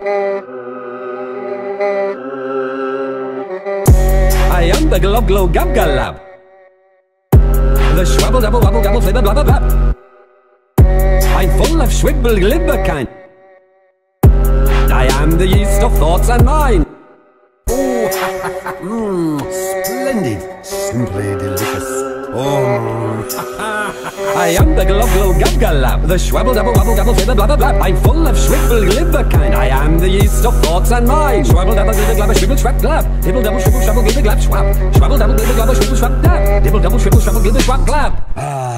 I am the glob glow gab galab, the schwabble double wabble gabble flibber blabber blab. I'm full of schwibble glibber kind. I am the yeast of thoughts and mind. Oh, splendid, simply delicious. Oh, I am the glob glow gab galab, the schwabble double wabble gabble flibber blabber blab. I'm full of schwibble glibber kind. I am the yeast of thoughts and mind. Schwabble double glibber glabber schwibble schwab glab. Dibble double schwibble schwabble glibber glab schwab. Schwabble double glibber glabber schwibble schwab glab. Dibble double schwibble schwabble glibber schwab glab.